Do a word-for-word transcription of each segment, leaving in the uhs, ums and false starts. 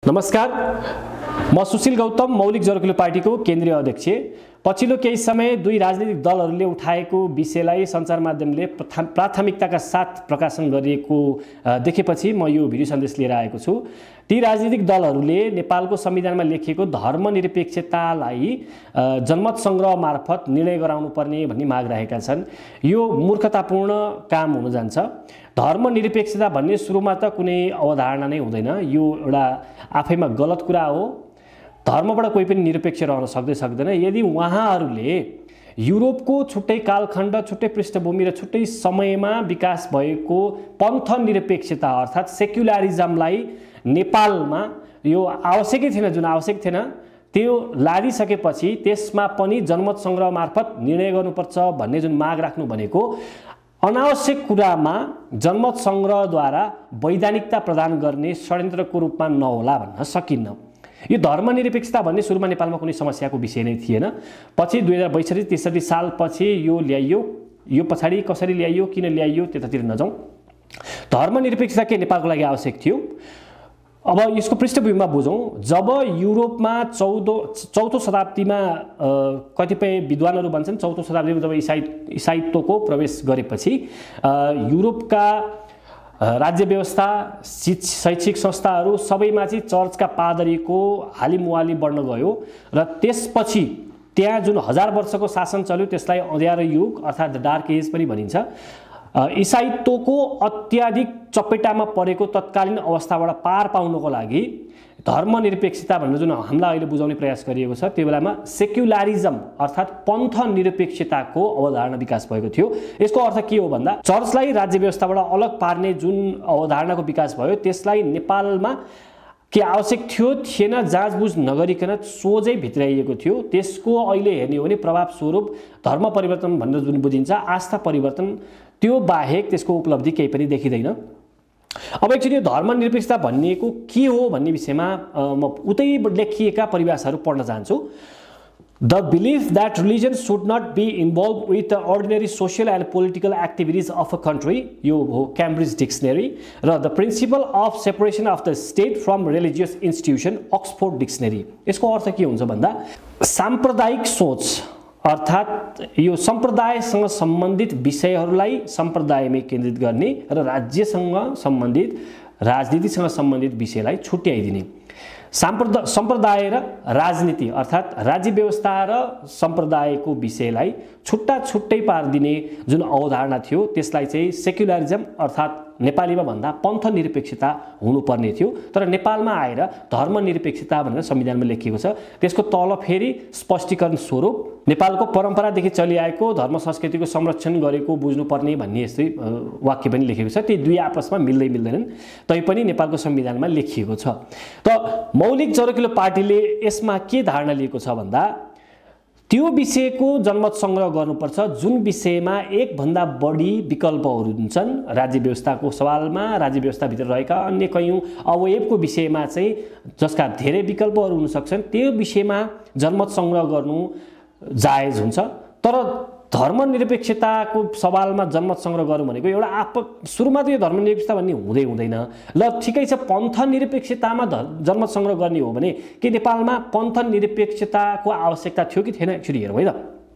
नमस्कार, म सुशील गौतम मौलिक जरकिलो पार्टीको केन्द्रीय अध्यक्ष। पछिल्लो केही समय दुई राजनीतिक दलहरूले उठाएको विषयलाई सञ्चार माध्यमले प्राथमिकताका साथ प्रकाशन गरिएको देखेपछि म यो भिडियो सन्देश लिएर आएको छु। ती राजनीतिक दलहरूले नेपालको संविधानमा लेखिएको धर्मनिरपेक्षतालाई जनमत संग्रह मार्फत निर्णय गराउनु पर्ने भन्ने माग राखेका छन्। यो मूर्खतापूर्ण काम हुन जान्छ। धर्मनिरपेक्षता भन्ने सुरुमा त कुनै अवधारणा नै हुँदैन, यो एउटा आफैमा गलत कुरा हो। धर्मबाट कोही पनि निरपेक्ष रहन सक्दै सक्दैन। यदि उहाँहरूले युरोपको छुट्टै कालखण्ड, छुट्टै पृष्ठभूमि र छुट्टै समयमा विकास भएको पन्थ निरपेक्षता अर्थात् सेक्युलरिजमलाई नेपालमा यो आवश्यकै थिएन, जुन आवश्यक थिएन त्यो लादिसकेपछि त्यसमा पनि जनमत संग्रह मार्फत निर्णय गर्नुपर्छ भन्ने जुन माग राख्नु भनेको अनावश्यक कुरामा जनमत संग्रहद्वारा वैधानिकता प्रदान गर्ने षड्यन्त्रको रूपमा नहोला भन्न सकिन्न। यो धर्मनिरपेक्षता भन्ने सुरुमा नेपालमा कुनै समस्याको विषय नै थिएन। पछि दुई हजार बैसठी त्रिसठी सालपछि यो ल्याइयो। यो पछाडि कसरी ल्याइयो, किन ल्याइयो त्यतातिर नजाउँ। धर्मनिरपेक्षता के नेपालको लागि आवश्यक थियो? अब यसको पृष्ठभूमिमा बुझौँ। जब युरोपमा चौधौँ चौथो शताब्दीमा कतिपय विद्वानहरू भन्छन् चौथो शताब्दीमा जब इसाई इसाईत्वको प्रवेश गरेपछि युरोपका राज्य व्यवस्था, शैक्षिक संस्थाहरू सबैमा चाहिँ चर्चका पादरीको हालिमुहाली बढ्न गयो र त्यसपछि त्यहाँ जुन हजार वर्षको शासन चल्यो त्यसलाई अँध्यारो युग अर्थात् डार्क एज पनि भनिन्छ। इसाईत्वको अत्याधिक चपेटामा परेको तत्कालीन अवस्थाबाट पार पाउनको लागि धर्मनिरपेक्षता भनेर जुन हामीलाई अहिले बुझाउने प्रयास गरिएको छ त्यो बेलामा सेक्युलरिजम अर्थात् पन्थ निरपेक्षताको अवधारणा विकास भएको थियो। यसको अर्थ के हो भन्दा चर्चलाई राज्य व्यवस्थाबाट अलग पार्ने जुन अवधारणाको विकास भयो त्यसलाई नेपालमा के आवश्यक थियो थिएन जाँचबुझ नगरिकन सोझै भित्राइएको थियो। त्यसको अहिले हेर्ने हो भने प्रभाव स्वरूप धर्म परिवर्तन भनेर जुन बुझिन्छ आस्था परिवर्तन, त्यो बाहेक त्यसको उपलब्धि केही पनि देखिँदैन। अब एकचोटि धर्मनिरपेक्षता भन्नेको के हो भन्ने विषयमा म उतै लेखिएका परिभाषाहरू पढ्न चाहन्छु। The belief that religion should not be involved with the ordinary social and political activities of a country, यो हो क्याम्ब्रिज डिक्सनरी, र the principle of separation of the state from religious institution, Oxford dictionary. यसको अर्थ के हुन्छ भन्दा साम्प्रदायिक सोच अर्थात् यो सम्प्रदायसँग सम्बन्धित विषयहरूलाई सम्प्रदायमै केन्द्रित गर्ने र राज्यसँग सम्बन्धित राजनीतिसँग सम्बन्धित विषयलाई छुट्याइदिने। साम्प्रदाय सम्प्रदाय र राजनीति अर्थात् राज्य व्यवस्था र सम्प्रदायको विषयलाई छुट्टा छुट्टै पारिदिने जुन अवधारणा थियो त्यसलाई चाहिँ सेक्युलरिजम अर्थात् नेपालीमा भन्दा पन्थ निरपेक्षता हुनुपर्ने थियो। तर नेपालमा आएर धर्मनिरपेक्षता भनेर संविधानमा लेखिएको छ। त्यसको तल फेरि स्पष्टीकरण स्वरूप नेपालको परम्परादेखि चलिआएको धर्म संस्कृतिको संरक्षण गरेको बुझ्नुपर्ने भन्ने यस्तै वाक्य पनि लेखेको छ। ती दुई आपसमा मिल्दै मिल्दैनन्, तैपनि नेपालको संविधानमा लेखिएको छ। त मौलिक जरकिलो पार्टीले यसमा के धारणा लिएको छ भन्दा त्यो विषयको जनमत संग्रह गर्नुपर्छ जुन विषयमा एक भन्दा बढी विकल्पहरू हुन्छन्। राज्य व्यवस्थाको सवालमा राज्य व्यवस्थाभित्र रहेका अन्य कयौं अवयवको विषयमा चाहिँ जसका धेरै विकल्पहरू हुन सक्छन् त्यो विषयमा जनमत संग्रह गर्नु जायज हुन्छ। तर धर्मनिरपेक्षताको सवालमा जनमत संग्रह गर्नु भनेको एउटा आप सुरुमा त यो धर्मनिरपेक्षता भन्ने हुँदै हुँदैन। ल ठिकै छ, पन्थ निरपेक्षतामा जनमत संग्रह गर्ने हो भने के नेपालमा पन्थ निरपेक्षताको आवश्यकता थियो कि थिएन? एकचोटि हेरौँ है त।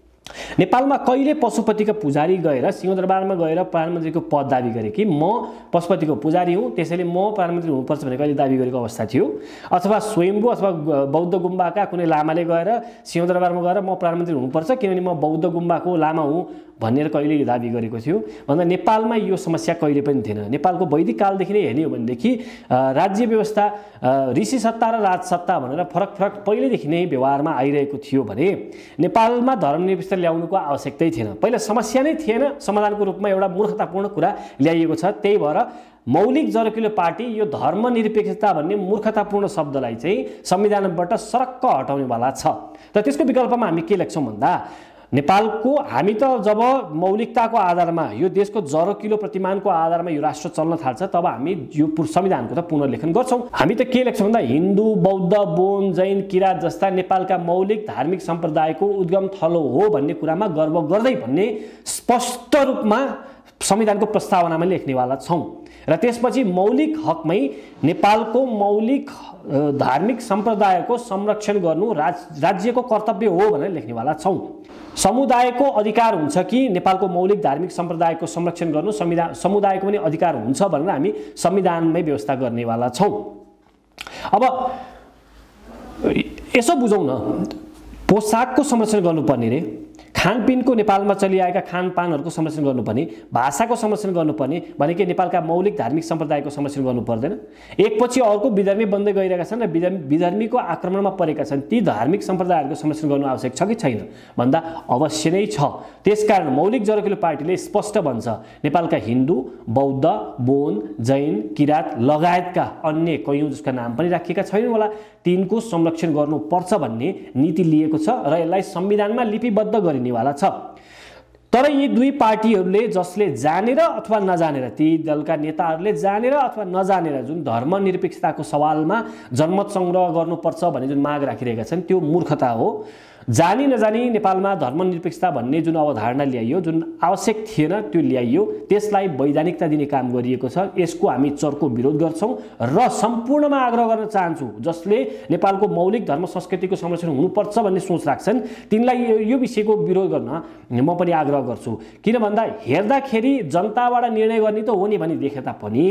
नेपालमा कहिले पशुपतिका पुजारी गएर सिंहदरबारमा गएर प्रधानमन्त्रीको पद दाबी गरे कि म पशुपतिको पुजारी हुँ त्यसैले म प्रधानमन्त्री हुनुपर्छ भनेर कहिले दाबी गरेको अवस्था थियो? अथवा स्वयम्भू अथवा बौद्ध गुम्बाका कुनै लामाले गएर सिंहदरबारमा गएर म प्रधानमन्त्री हुनुपर्छ किनभने म बौद्ध गुम्बाको लामा हुँ भनेर कहिले दाबी गरेको थियो? भन्दा नेपालमा यो समस्या कहिले पनि थिएन। नेपालको वैदिक कालदेखि नै हेर्ने हो भनेदेखि राज्य व्यवस्था ऋषि सत्ता र राजसत्ता भनेर फरक फरक पहिलेदेखि नै व्यवहारमा आइरहेको थियो भने नेपालमा धर्मनिरपेक्षता ल्याउनुको आवश्यकतै थिएन। पहिला समस्या नै थिएन, समाधानको रूपमा एउटा मूर्खतापूर्ण कुरा ल्याइएको छ। त्यही भएर मौलिक जरकिलो पार्टी यो धर्मनिरपेक्षता भन्ने मूर्खतापूर्ण शब्दलाई चाहिँ संविधानबाट सरक्क हटाउनेवाला छ। त त्यसको विकल्पमा हामी के लेख्छौँ भन्दा नेपालको हामी त जब मौलिकताको आधारमा यो देशको जरकिलो प्रतिमानको आधारमा यो राष्ट्र चल्न थाल्छ तब हामी यो संविधानको त पुनर्लेखन गर्छौँ। हामी त के लेख्छौँ भन्दा हिन्दू, बौद्ध, बोन, जैन, किराँत जस्ता नेपालका मौलिक धार्मिक सम्प्रदायको उद्गम थलो हो भन्ने कुरामा गर्व गर्दै भन्ने स्पष्ट रूपमा संविधानको प्रस्तावनामा लेख्नेवाला छौँ। र त्यसपछि मौलिक हकमै नेपालको मौलिक धार्मिक सम्प्रदायको संरक्षण गर्नु राज राज्यको कर्तव्य हो भनेर लेख्नेवाला छौँ। समुदायको अधिकार हुन्छ कि नेपालको मौलिक धार्मिक सम्प्रदायको संरक्षण गर्नु संविधान समुदायको पनि अधिकार हुन्छ भनेर हामी संविधानमै व्यवस्था गर्नेवाला छौँ। अब यसो बुझौँ न, पोसाकको संरक्षण गर्नुपर्ने रे, खानपिनको नेपालमा चलिआएका खानपानहरूको संरक्षण गर्नुपर्ने, भाषाको संरक्षण गर्नुपर्ने भनेकै नेपालका मौलिक धार्मिक सम्प्रदायको संरक्षण गर्नु पर्दैन। एकपछि अर्को विधर्मी बन्दै गइरहेका छन् र विधर्मीको आक्रमणमा परेका छन्। ती धार्मिक सम्प्रदायहरूको संरक्षण गर्नु आवश्यक छ कि छैन भन्दा अवश्य नै छ। त्यसकारण मौलिक जरकिलो पार्टीले स्पष्ट भन्छ, नेपालका हिन्दू, बौद्ध, बोन, जैन, किराँत लगायतका अन्य कयौँ जसका नाम पनि राखिएका छैनन् होला, तिनको संरक्षण गर्नुपर्छ भन्ने नीति लिएको छ र यसलाई संविधानमा लिपिबद्ध गरिने वाला छ। तर यी दुई पार्टीहरूले जसले जानेर अथवा नजानेर, ती दलका नेताहरूले जानेर अथवा नजानेर जुन धर्मनिरपेक्षताको सवालमा जनमत संग्रह गर्नुपर्छ भन्ने जुन माग राखिरहेका छन् त्यो मूर्खता हो। जानी नजानी नेपालमा धर्मनिरपेक्षता भन्ने जुन अवधारणा ल्याइयो, जुन आवश्यक थिएन त्यो ल्याइयो, त्यसलाई वैधानिकता दिने काम गरिएको छ। यसको हामी चर्को विरोध गर्छौँ र सम्पूर्णमा आग्रह गर्न चाहन्छु जसले नेपालको मौलिक धर्म संस्कृतिको संरक्षण हुनुपर्छ भन्ने सोच राख्छन् तिनलाई यो विषयको विरोध गर्न म पनि आग्रह गर्छु। किन भन्दा हेर्दाखेरि जनताबाट निर्णय गर्ने त हो नि भनी देखे तापनि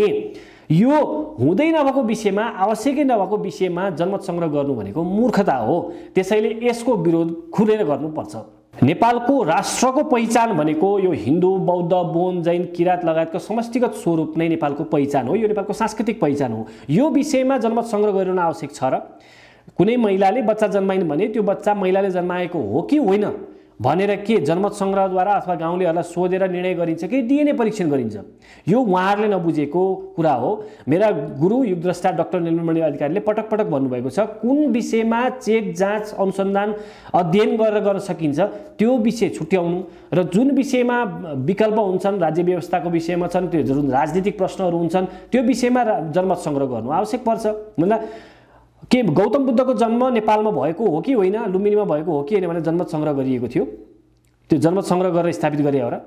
यो हुँदै नभएको विषयमा, आवश्यकै नभएको विषयमा जनमत संग्रह गर्नु भनेको मूर्खता हो। त्यसैले यसको विरोध खुलेर गर्नुपर्छ। नेपालको राष्ट्रको पहिचान भनेको यो हिन्दू, बौद्ध, बोन, जैन, किराँत लगायतको समष्टिगत स्वरूप नै नेपालको पहिचान हो। यो नेपालको सांस्कृतिक पहिचान हो। यो विषयमा जनमत संग्रह गरिनु आवश्यक छ र कुनै महिलाले बच्चा जन्माइन् भने त्यो बच्चा महिलाले जन्माएको हो कि होइन भनेर के जनमत संग्रहद्वारा अथवा गाउँलेहरूलाई सोधेर निर्णय गरिन्छ कि डीएनए परीक्षण गरिन्छ? यो उहाँहरूले नबुझेको कुरा हो। मेरा गुरु युगद्रष्टा डाक्टर निर्मलमणि अधिकारीले पटक पटक भन्नुभएको छ, कुन विषयमा चेक, जाँच, अनुसन्धान, अध्ययन गरेर गर्न सकिन्छ त्यो विषय छुट्याउनु र जुन विषयमा विकल्प हुन्छन्, राज्य व्यवस्थाको विषयमा छन्, त्यो जुन राजनीतिक प्रश्नहरू हुन्छन् त्यो विषयमा जनमत संग्रह गर्नु आवश्यक पर्छ। भन्दा के गौतम बुद्धको जन्म नेपालमा भएको हो कि होइन, लुम्बिनीमा भएको हो कि होइन भनेर जनमत संग्रह गरिएको थियो? त्यो जनमत संग्रह गरेर स्थापित गरे हो र?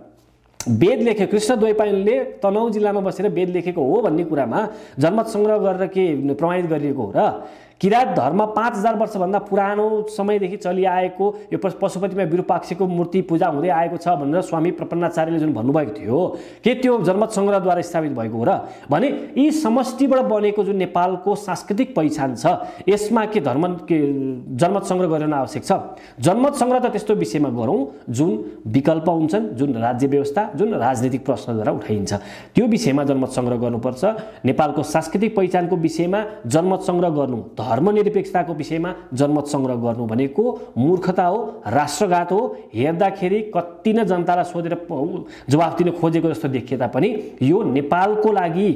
वेद लेखे कृष्णद्वैपायनले तनहुँ जिल्लामा बसेर वेद लेखेको हो भन्ने कुरामा जनमत संग्रह गरेर के प्रमाणित गरिएको हो र? किराँत धर्म पाँच हजार वर्षभन्दा पुरानो समयदेखि चलिआएको यो पशुपतिमा विरूपाक्षको मूर्ति पूजा हुँदै आएको छ भनेर स्वामी प्रपन्नाचार्यले जुन भन्नुभएको थियो, के त्यो जनमत संग्रहद्वारा स्थापित भएको हो र? भने यी समष्टिबाट बनेको जुन नेपालको सांस्कृतिक पहिचान छ यसमा के धर्म के जनमत संग्रह गर्न आवश्यक छ? जनमत संग्रह त त्यस्तो विषयमा गरौँ जुन विकल्प हुन्छन्, जुन राज्य व्यवस्था, जुन राजनीतिक प्रश्नद्वारा उठाइन्छ, त्यो विषयमा जनमत संग्रह गर्नुपर्छ। नेपालको सांस्कृतिक पहिचानको विषयमा जनमत संग्रह गर्नु, धर्मनिरपेक्षताको विषयमा जनमत संग्रह गर्नु भनेको मूर्खता हो, राष्ट्रघात हो। हेर्दाखेरि कति न जनतालाई सोधेर जवाफ दिन खोजेको जस्तो देखिए तापनि यो नेपालको लागि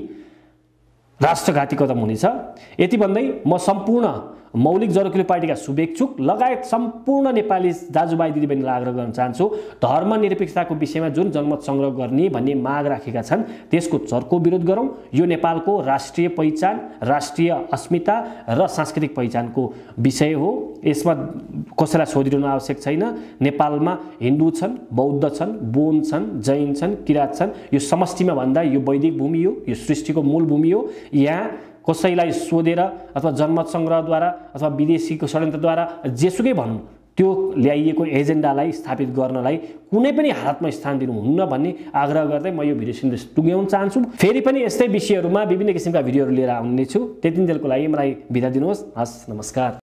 राष्ट्रघाती कदम हुनेछ। यति भन्दै म सम्पूर्ण मौलिक जरकिलो पार्टीका शुभेच्छुक लगायत सम्पूर्ण नेपाली दाजुभाइ दिदीबहिनीलाई आग्रह गर्न चाहन्छु, धर्मनिरपेक्षताको विषयमा जुन जनमत संग्रह गर्ने भन्ने माग राखेका छन् त्यसको चर्को विरोध गरौँ। यो नेपालको राष्ट्रिय पहिचान, राष्ट्रिय अस्मिता र सांस्कृतिक पहिचानको विषय हो। यसमा कसैलाई सोधिरहनु आवश्यक छैन। नेपालमा हिन्दू छन्, बौद्ध छन्, बोन छन्, जैन छन्, किराँत छन्। यो समष्टिमा भन्दा यो वैदिक भूमि हो, यो सृष्टिको मूल भूमि हो। यहाँ कसैलाई सोधेर अथवा जनमत संग्रहद्वारा अथवा विदेशीको षड्यन्त्रद्वारा जेसुकै भनौँ त्यो ल्याइएको एजेन्डालाई स्थापित गर्नलाई कुनै पनि हालतमा स्थान दिनुहुन्न भन्ने आग्रह गर्दै म यो भिडियो सन्देश टुङ्ग्याउन चाहन्छु। फेरि पनि यस्तै विषयहरूमा विभिन्न किसिमका भिडियोहरू लिएर आउने छु। त्यतिन्जेलको लागि मलाई बिदा दिनुहोस्। हस्, नमस्कार।